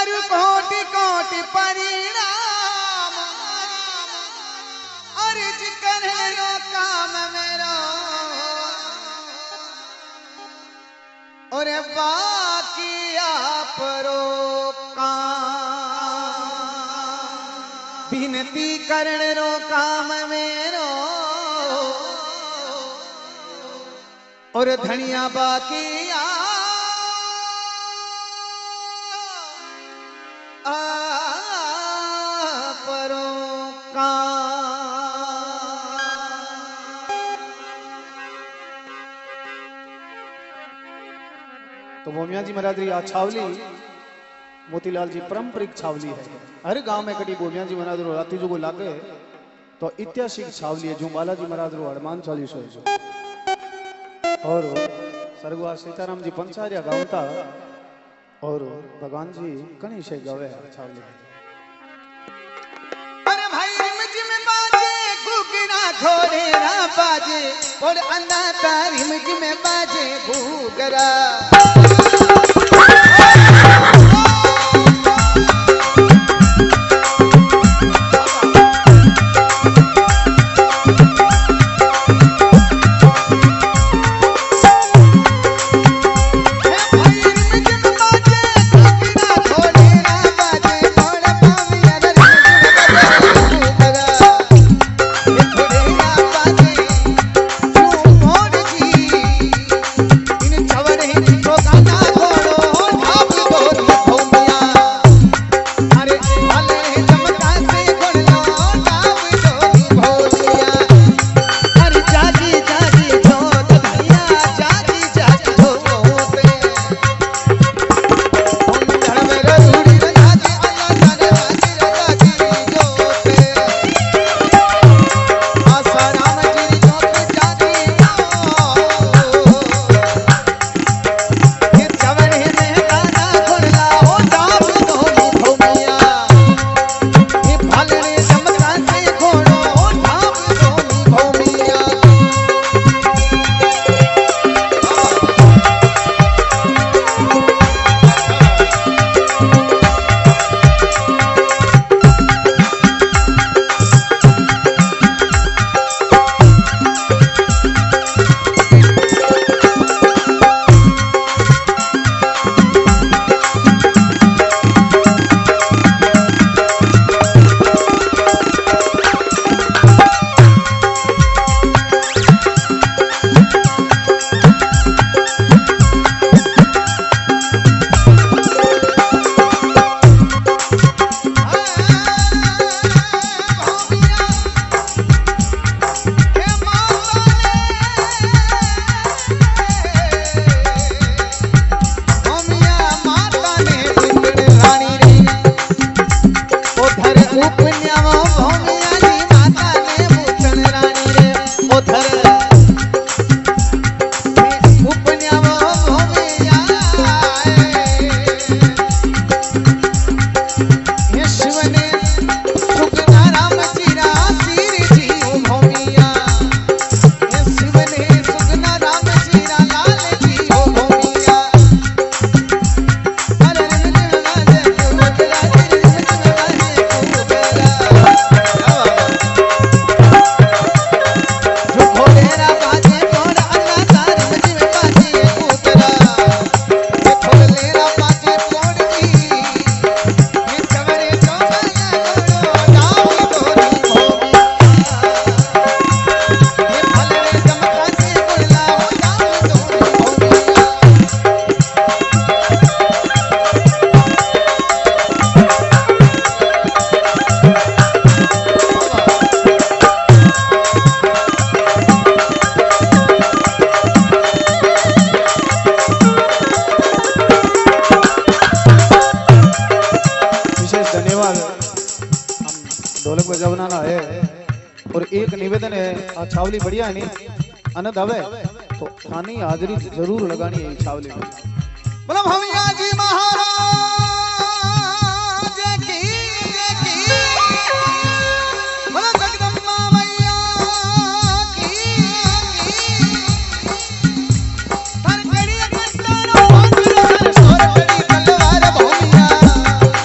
करु कोटि कोटि परिणाम अर्ज करो काम मेरो और बाकी आप रो काम विनती करण रो काम मेरो और धनिया बाकी तो भोमिया जी महाराज आ छावली मोतीलाल जी पारंपरिक छावली है। हर गांव में कटी भोमिया जी महाराज राती जो लागे तो ऐतिहासिक छावली है जो बालाजी महाराज रो हनुमान चालीसो है और स्वर्गवास सीताराम जी पंचारिया गावता और भगवान जी कनी से गावे छावली में। अरे भाई रिमझ में बाजे घुघरा घोड़े ना बाजे और अन्ना तारी रिमझ में बाजे घुघरा ढोलक बजावना ना है और एक निवेदन है छावली बढ़िया है नहीं आनंद आवे तो खानी हाजरी जरूर लगानी है छावली में। मतलब हम जी महाराज की मतलब जगदम्बा मैया की हर कड़ी कट्टारो बांधो हर सोर कड़ी तलवार भौमिया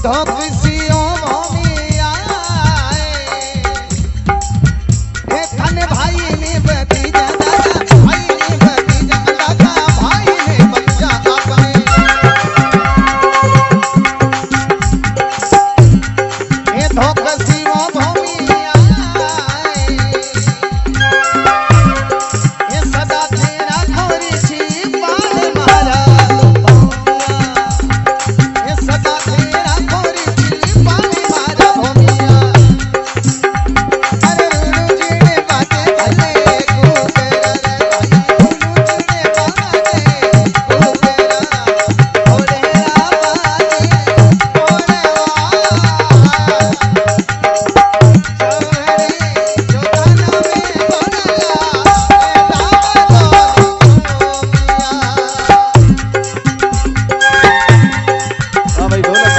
धोकसियो भूमिया हे खाने भाई ने भतीजा दादा भाई ने भतीजा दादा भाई ने बच्चा अपने हे धोकसियो भूमिया हे सदा तेरा खोरी छी पाल मारा हे सदा तेरा खोरी छी पाल मारा भूमिया अरे रुनु जीने बाते भले को तेरा रुनु जीने बाते को तेरा ओरे बाजे ओरे हाँ भाई ढोलक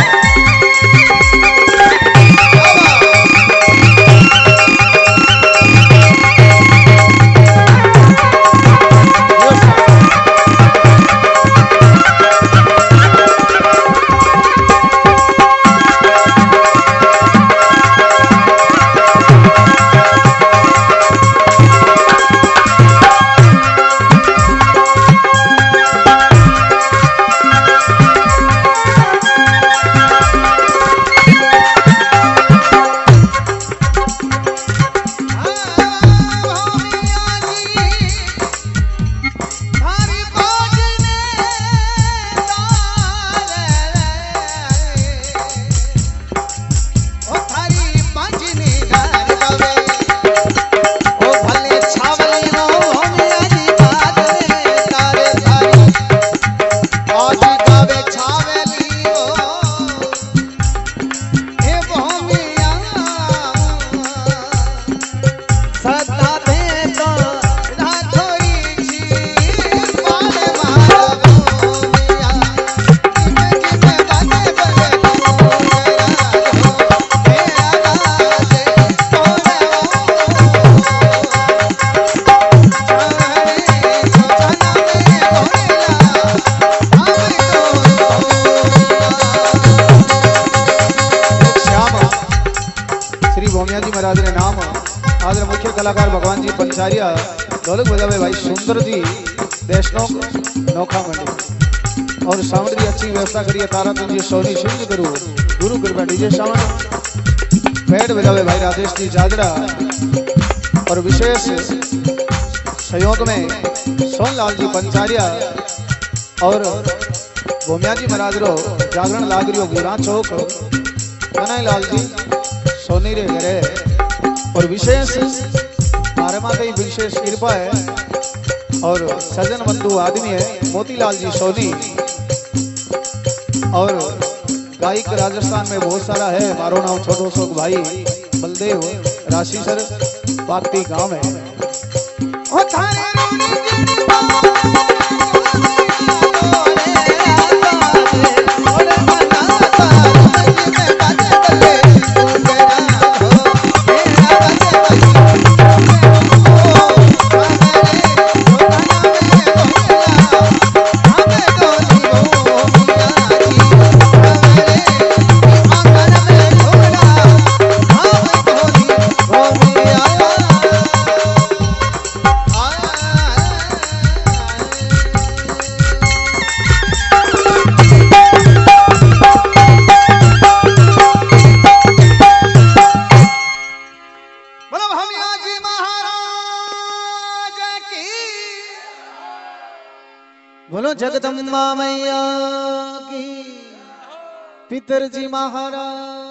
भोमिया जी महाराज ने नाम आज मुख्य कलाकार भगवान जी पंचारिया ढोलक बजावे भाई सुंदर जी देशनोक नौखा मंडी और साउंड की अच्छी व्यवस्था करिए तारा तुझे सोनी शुद्ध करूँ गुरु कृपा डीजे साउंड बैठ बजावे भाई राजेश जी जाजरा और विशेष सहयोग में सोनलाल जी पंचारिया और भोमिया जी महाराज रो जागरण लाग रियो बुरा चौक कन्हई लाल जी सोनी रे घरे और विशेष हमारे माते ही विशेष कृपा है और सजन बंधु आदमी है मोतीलाल जी सोनी और गायक राजस्थान में बहुत सारा है। मारो नाम छोटो शोक भाई बलदेव राशि सर पाकती गांव है। बोलो जगदम्बा मैया की पितरजी महाराज।